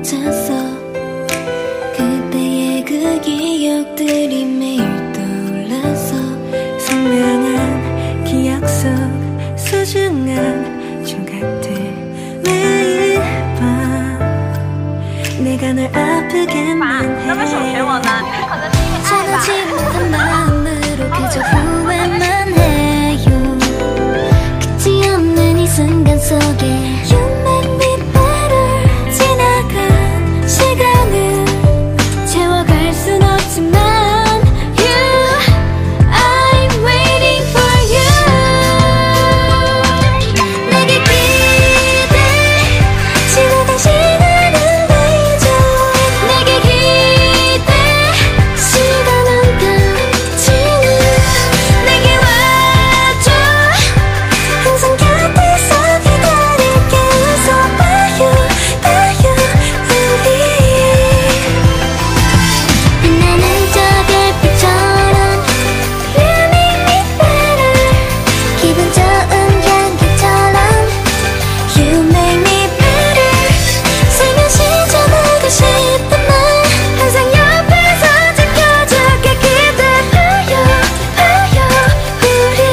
멈췄어. 그때의 그 기억들이 매일 떠올라서 선명한 기억 속 소중한 조각들. 매일 밤 내가 널 아프게만 해. 전하지 못한 마음으로 그저 후회만 해요. 끝이 없는 이 순간 속에 You make me better. 지나간 시간을 채워갈 순 없지만 You, I'm waiting for you. 내게 기대. 지나간 시간을 잊어. 내게 기대. 시간은 가지는 내게 와줘. 항상 곁에서 기다릴게. 웃어봐요 봐요 우리. 빛나는 저 별빛처럼 You make me better. 기분 좋은 향기처럼 You make me better. 살며시 전하고 싶은 말 항상 옆에서 지켜줄게. 기대봐요 봐요 우리.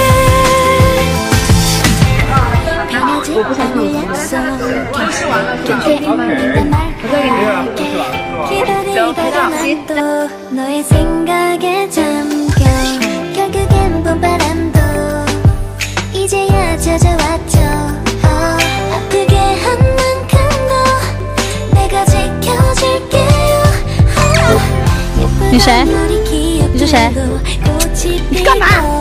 변하지 않을 약속. 곁에 있는 말할게. 기다리다가 난 또 너의 생각에 잠겨. 결국엔 봄바람도 이제야 찾아왔죠. 아프게 한 만큼 더 내가 지켜줄게요. 你谁？你是谁？ 你干嘛？